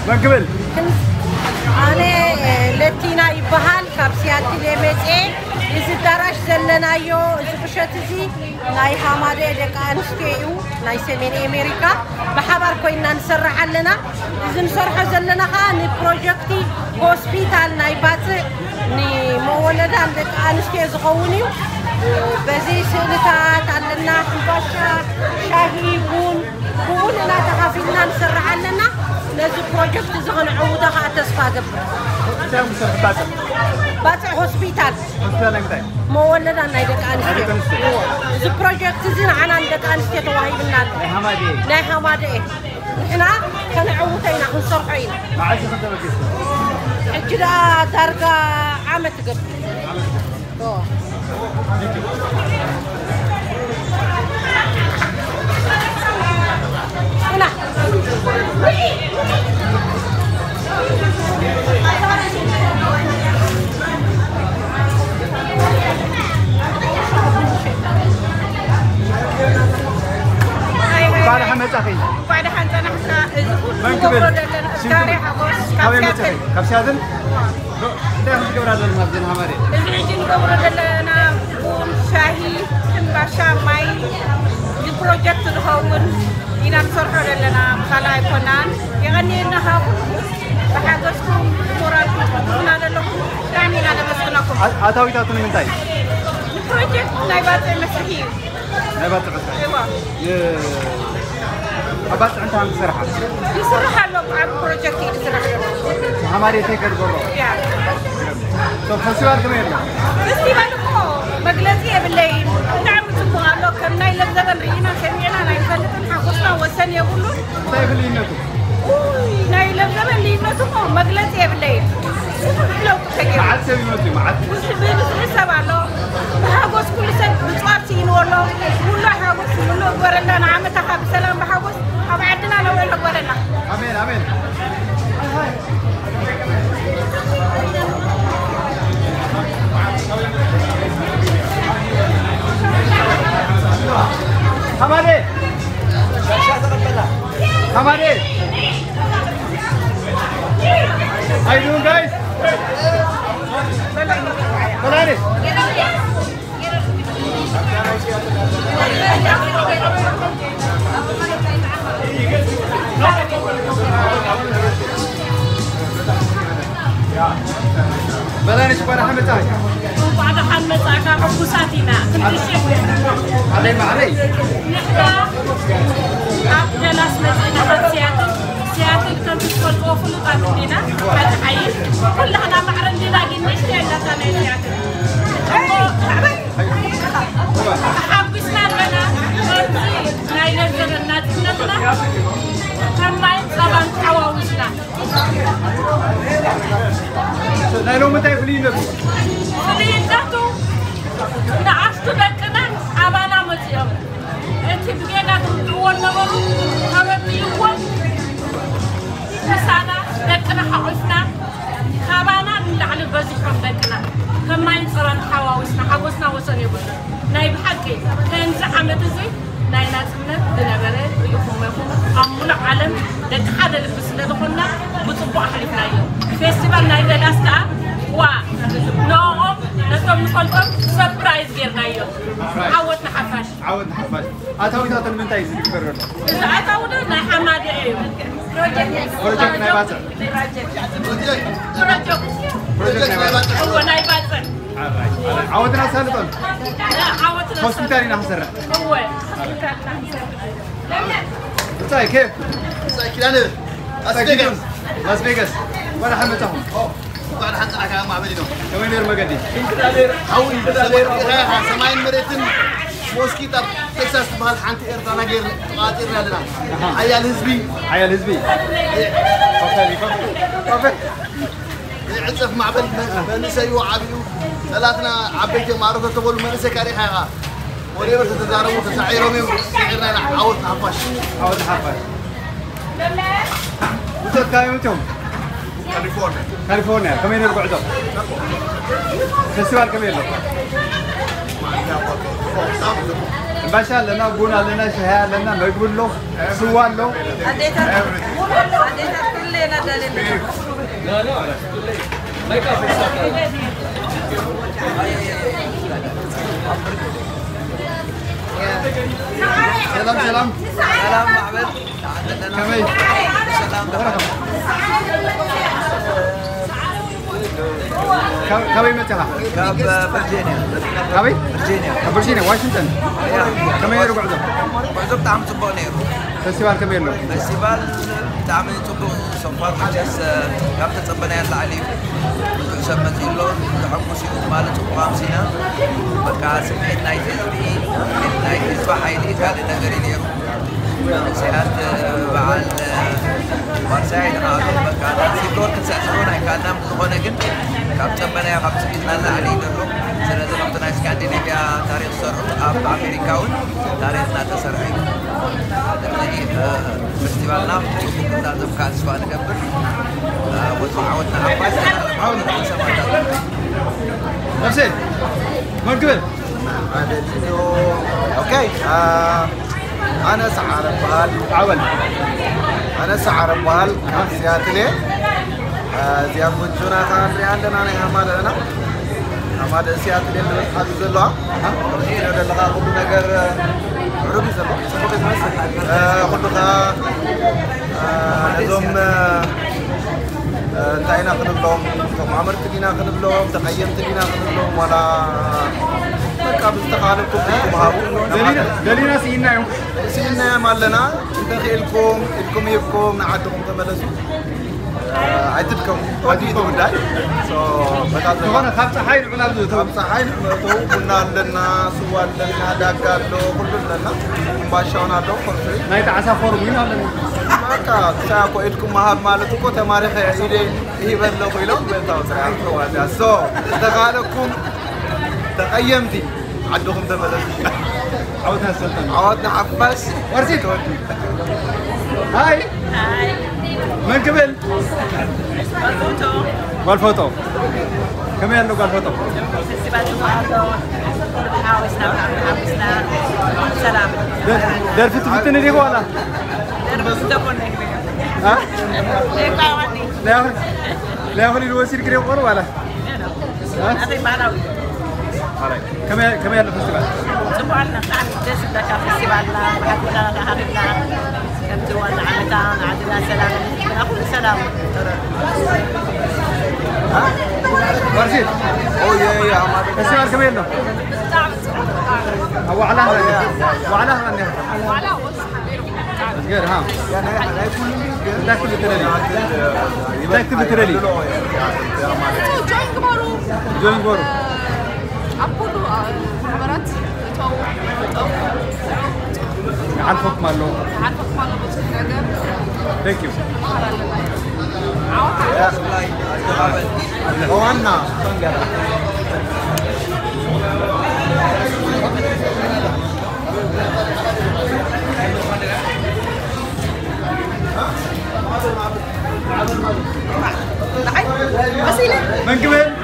من قبل أنا لتينا يبهال كابسيات لمسة إذا دراش زلنا يو إذا بشتزي ناي حمادة دك أنستيو ناي سمين أمريكا بحبر كوينا نسرح لنا إذا نسرح زلنا خان بروجكتي هوسبيتال ناي بات ني مولد عندك أنستيو زغونيو بزي سنتات عندنا حباشة شاهي بون لا تخافينا نسرح لنا لازم بروجكت زغن عودها تسفى قبل باتع هوسبيتال مو ولنا نايدك أنستي زي بروجكت زين عنا عندك أنستي تواهي بالنال ناي حمادة إحنا كان عودتنا نصرحين ما عايز خدمة كيسة الجدا درجة عامة قبل هنا بعد حمد أخي بعد حمد أنا من قبل كابسيادن ده مش قبل هذا المبدأ هامري الرجل قبل لنا شاهي باشا ماي البروجكت الهون إنا نصرح لنا خلا يكونان يعني إنها بحاجتكم مراد نادلكم يعني نادبسكناكم أتاوي تاتون من تاي البروجكت نايبات المسيحي نايبات المسيحي أيوة أبات أنت عم تسرحها يسرح له عن بروجكت يسرح له هامري تيكر برو يا طب فestival كمان فestival مجلسية بالليل نعم تبغى له كم نايل زبن رينا سمينا نايل زبن حقصنا وسن يقولون طيب اللي ينتو نايل زبن اللي ينتو مجلسية بالليل لو تجيب ما عاد سوي نتو ما عاد بس له بحقص كل سنة بتوارتين ولا كل حقص كله ورنا نعم تخاب سلام بحقص أبعدنا لو ولا ورنا آمين آمين हमारे how you doing guys Balani Balani شو بعد حمد تاعك بعد حمد تاعك حبوساتنا علي ما علي نحن عبد ناس مدينة سياتل تنتقل وفلو قاتلنا فتحيي كلنا معرندنا قلنا اشتينا تاني سياتل حبسنا لنا ناي نزل الناس نتنا كما يطلبان حواوزنا نايلو متى فلين فلين ذاتو نعشت بكنا عبانا متيم انت بقينا تقول نمرو هبت يوم مسانا بكنا حقفنا خابانا نلعن بزيكم بكنا كما ينصران حواوزنا وصل يبون نايب حقي كان زحمة زي ناي ناسمنا دنبرة يفهم أمونا عالم دك هذا اللي بس ندخلنا بتبقى حلفنا يوم فيستيفال ناي دلاستا وا نوم نتوم نقولكم سربرايز غيرنا يوم عودنا حفاش أتاوي تاتون من تاي سيدي كبرنا إذا أتاونا ناي حمادة إيه بروجكت ناي باتر بروجكت ناي باتر هو ناي باتر عودنا سالتون لا عودنا هوسبيتالي نحسر هو طيب كيف كيلانو لاس فيغاس ولا حمتهم بعد حتى أكلم مع بدينه كمان يرمجدي حاول بدالير سماين مريتن موسكيتا تكساس بهالحانت إيرتانا غير قاتل لنا عيال هزبي كفي عزف مع بنسى يوعبيو ثلاثنا عبيت معروفة تقول منسى كاريحها وليبر تتزارموا تسعيرهم سعرنا عاود حفاش وصلت كايمتهم كاليفورنيا كمين يرقعدوا فيستيفال كمين له باشا لنا بونا لنا شهاء لنا مقبول له سوان له عديتها كل لا لا ما يكفي سلام سلام سلام معبد كمي سلام كمي متى كاب فرجينيا كمي فرجينيا فرجينيا واشنطن كمي يروح عزب عزب تعمل صبوا نيرو فيستيفال كمي له فيستيفال تعمل صبوا صفار مجلس كاب تصبنا يطلع عليه سمت له تحكوا شيء مالت وقامسينا بقى سمعت نايت زبي نايت زبحيلي كان نغري نيرو سيات بعد وارسايد هذا بقى سيدور كساسونا كان نام هنا جن كاب سبنا كاب سبنا لا عليه درو سنة وقتنا اسكندنافيا تاريخ صار أمريكاون تاريخنا تسرعي يعني فestival نام كنا نزف كاس فان قبل وتعودنا عباس عودنا سمعنا نفسي مركب اوكي انا سعر بال عول انا سعر بال سياتلي زياد بنجونا كان عندنا انا حمادنا حماد سياتلي اللي حافظ الله هذا اللي كل نجر عربي سبق كلها نظام تاينا خنبلهم عمرت لينا خنبلهم تقيمت لينا خنبلهم ولا بقى بستقالكم فيكم دلينا سينا يوم سينا مالنا دخيلكم لكم يبكم نعدكم تملسوا عدتكم وديتوا داي سو طبعا خمسة حيل عنابدو خمسة حيل عنابدو كنا لنا سوال لنا داقالو كل لنا مباشرنا دو فرسي نايت عسى فورمين ولا ماكا ساكو إدكم مهاب مالتكو تماريخ إيدي إيبن لو خيلون بيتاو سرعان فواجه سو دقالكم تقيمتي عدكم تملسوا عودنا السلطان عودنا عباس ورسيت هاي هاي من قبل والفوتو والفوتو كم يلو والفوتو فيستيفال النهارده حاوسنا سلام دار فتني دي ولا ها لا هو اللي وسير كريم ولا ها كم يلو فيستيفال سبحان الله جالس ذاك فيستيفال حقنا حقنا كنت وانا عمتان عدنا سلام ناخذ سلام ورشيد يا عماد فيستيفال كم يلو هو على هذا غير ها لا كل ترلي لا كل ترلي جوين بورو أقول خبرات عارفك مالو عارفك مالو بس كذا ثانك يو هو أنا من قبل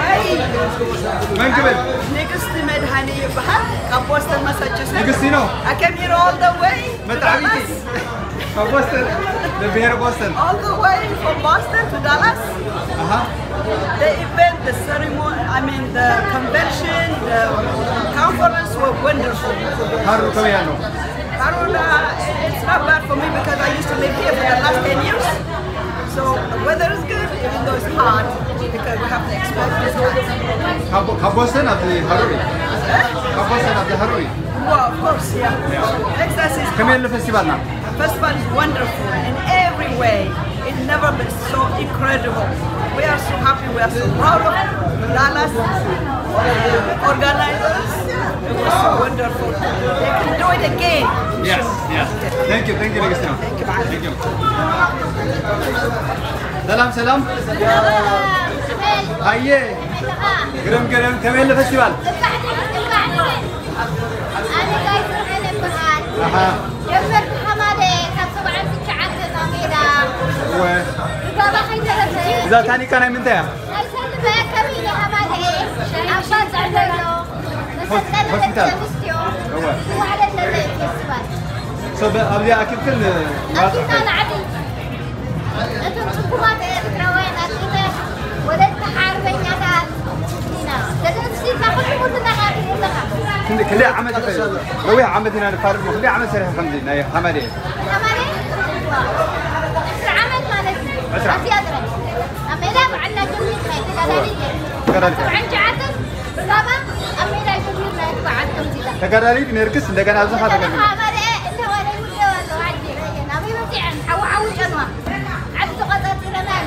من قبل نقصت مدهني بحر كابوستن ماساتشوستس نقصتينو I came here all the way متعبيتي بوسطن لبير بوسطن all the way from Boston to Dallas. اها The event, the ceremony, I mean the convention, the conference were wonderful. هارو كميانو Haruna, it's not bad for me because I used to live here for the last 10 years. So the weather is good, even though it's hot, because we have to expect this hot. كابوسطن أبدي هاروري كابوسطن أبدي هاروري Well, of course, yeah. Texas is كميان الفستيفالنا festival is wonderful in every way. It's never been so incredible. We are so happy. We are so proud of Dallas organizers. It was so wonderful. They can do it again. Yes, yes. Thank you, Agustino. Thank you. سلام سلام. هاي. قرم كمين الفستيفال. أنا جاي فرحان بهاد. جمرت حمادة كان سبعة ساعات نامينا. بابا خير إذا ثاني كان من تيا. أرسل بقى كمين حمادة. عشان زعلانه. هوسبيتال. وعلى الفيستيفال. أبدي أكيد كل. أكيد أنا عادي. أنتم كل عمل لو هي عملنا نفارق كل عمل سريع خمسين ناي حمادي عمل مالتي أسرع زيادة أميلا وعنا جميل عن جعتك بابا أميلا جميل وعندهم زيادة تقرري نركز لكن أبغى هذا إنه ولا يقول له وعدي نبي مزيان حو جنوا عبد قطر رمان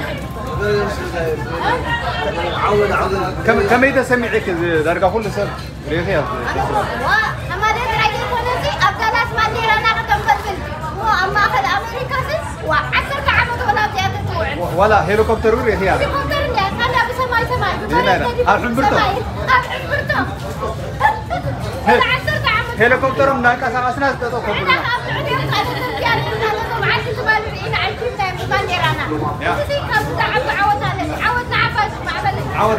كم إذا سمعك درجة كل سر ريحي أما ده راجل كونسي أبدالس ما ليرانا كتم بلبل هو أما أخذ أمريكا سس وعشر كعمة ولا زيادة توعد ولا هليكوبتر ريحي هليكوبتر لا أنا بسماي هليكوبتر منك أساسنا تتوقف عود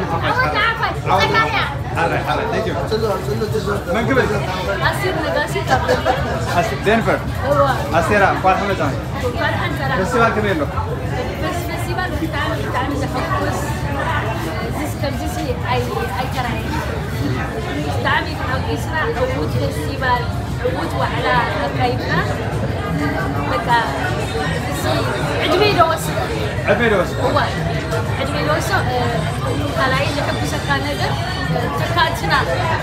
حلا thank you من قبل أصير نقاشي تبلبل دنفر هو أسيرا قال حمد زمان فيستيفال كمين له فيستيفال بتعمل لحقوس زيس كمزيسي أي كراي تعمل حقوسنا عود فيستيفال عود وعلى كيفنا بقى عجبي دوس هو عجبي دوس خلاي اللي حب سكان نقدر تكاتنا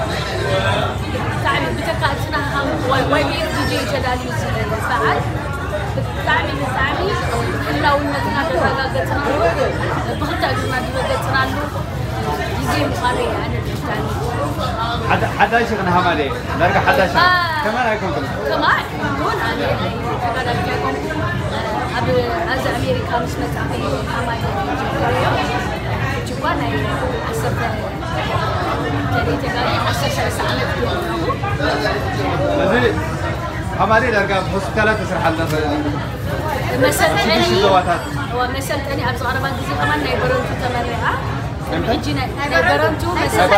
تعمل بتكاتنا هم وين تجي جدالي فعل تعمل لو نتنا تلاقتنا بغيت أقول ما تبغيتنا له يزيد قاري أنا تاني حدا شغلنا همالي نرجع حدا شغل كمان هيكون كمان هون أنا كذا كيكم أبي أز أمريكا مش متعبي همالي جوانا أسف تري تقالي أسف سنة نزلي همالي نرجع هوسبيتالات تسرح لنا مثلا أنا أبغى أعرف أنت زي كمان نيبرون تتمرع جينا نيبرون تو مثلا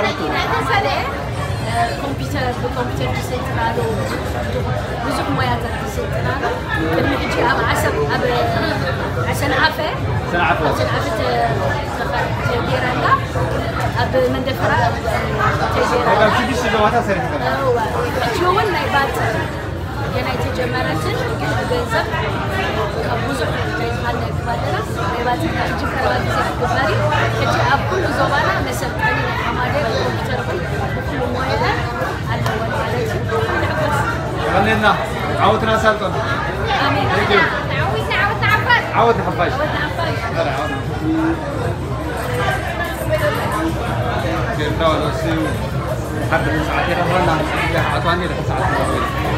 كمبيوتر جسيتنالو بزوج مويات جسيتنالو لما يجي أبغى عسب عشان عفة تديرنا أب من دفرة تديرنا هو شو النيبات يعني تجمعتين جنزب بزوج جايزمان كبادرة نيبات تجي كروات زي كباري كذي أبو زوانا مثلا أنا حمادة كمبيوتر بكل مويات أنا غنينا عودنا سالتون آمين عود حفاش كيف نقول سيو حد ساعتين رهنا عطواني لك ساعتين